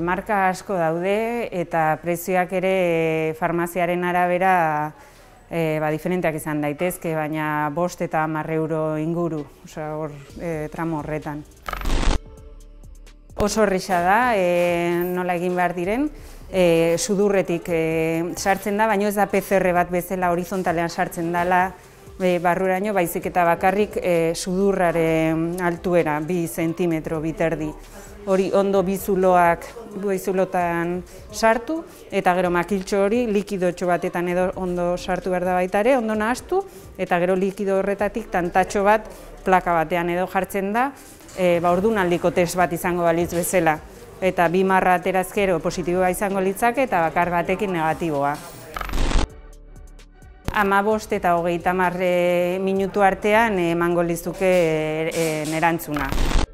Marka asko daude eta prezioak ere farmaziaren arabera diferenteak izan daitezke, baina 5 eta 10 euro inguru, hor tramo horretan. Oso erraza da, nola egin behar diren, sudurretik sartzen da, baina ez da PCR bat bezala horizontalean sartzen dela barruraino, baizik eta bakarrik sudurraren altuera, 2 zentimetro, 2 terdi. Hori ondo bizulotan sartu, eta gero makiltxo hori likidotxo batetan edo ondo sartu behar da baita ere, ondo nahaztu, eta gero likido horretatik tantatxo bat plaka batean edo jartzen da, ordunaldiko test bat izango balitz bezala. Eta 2 marra aterazkero positiboa izango litzake eta bakar batekin negatiboa. 15 eta 30 minutu artean emango lizuke erantzuna.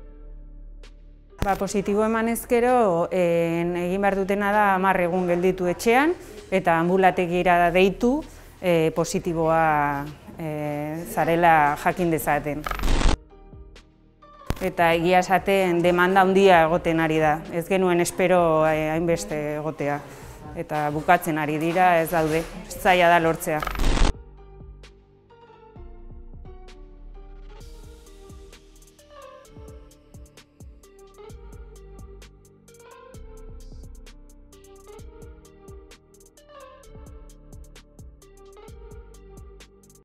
Positibo eman ezkero, egin behar dutena da 10 egun gelditu etxean eta ambulategira deitu positiboa zarela jakin dezaten. Eta egia esaten demanda handia egoten ari da, ez genuen espero hainbeste egotea. Eta bukatzen ari dira, ez daude, zaila da lortzea.